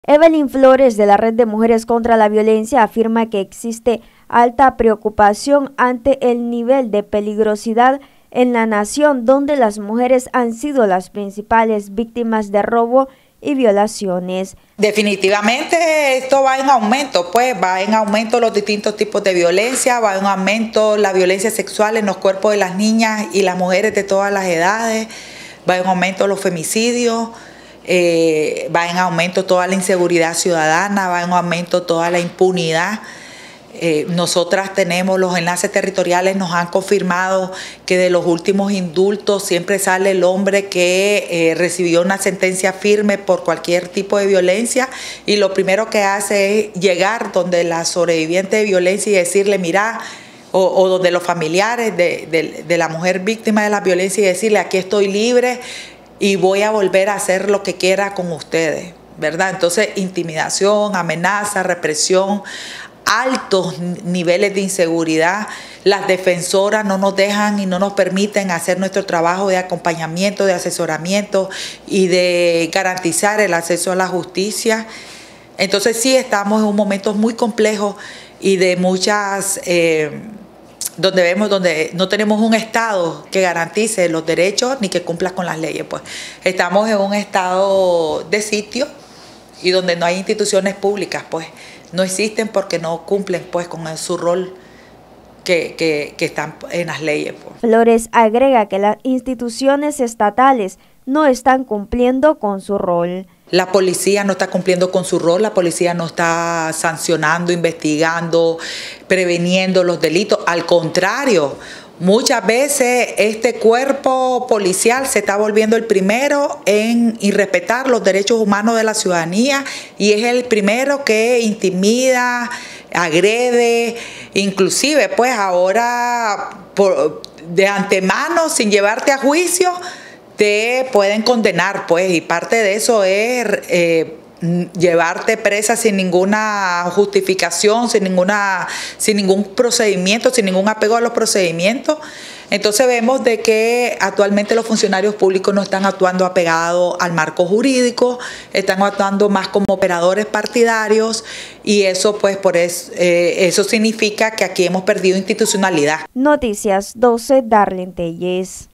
Evelyn Flores, de la Red de Mujeres contra la Violencia, afirma que existe alta preocupación ante el nivel de peligrosidad en la nación, donde las mujeres han sido las principales víctimas de robo y violaciones. Definitivamente esto va en aumento, pues va en aumento los distintos tipos de violencia, va en aumento la violencia sexual en los cuerpos de las niñas y las mujeres de todas las edades, va en aumento los femicidios. Va en aumento toda la inseguridad ciudadana, va en aumento toda la impunidad. Nosotras tenemos los enlaces territoriales, nos han confirmado que de los últimos indultos siempre sale el hombre que recibió una sentencia firme por cualquier tipo de violencia, y lo primero que hace es llegar donde la sobreviviente de violencia y decirle, mira, o donde los familiares de la mujer víctima de la violencia y decirle, aquí estoy libre y voy a volver a hacer lo que quiera con ustedes, ¿verdad? Entonces, intimidación, amenaza, represión, altos niveles de inseguridad. Las defensoras no nos dejan y no nos permiten hacer nuestro trabajo de acompañamiento, de asesoramiento y de garantizar el acceso a la justicia. Entonces, sí, estamos en un momento muy complejo y de muchas... donde no tenemos un Estado que garantice los derechos ni que cumpla con las leyes. Pues estamos en un estado de sitio y donde no hay instituciones públicas, pues no existen porque no cumplen pues con su rol que están en las leyes. Pues. Flores agrega que las instituciones estatales no están cumpliendo con su rol. La policía no está cumpliendo con su rol, la policía no está sancionando, investigando, preveniendo los delitos. Al contrario, muchas veces este cuerpo policial se está volviendo el primero en irrespetar los derechos humanos de la ciudadanía y es el primero que intimida, agrede, inclusive pues ahora de antemano, sin llevarte a juicio, te pueden condenar, pues, y parte de eso es llevarte presa sin ninguna justificación, sin ningún procedimiento, sin ningún apego a los procedimientos. Entonces vemos de que actualmente los funcionarios públicos no están actuando apegados al marco jurídico, están actuando más como operadores partidarios y eso pues eso significa que aquí hemos perdido institucionalidad. Noticias 12, Darlene Telles.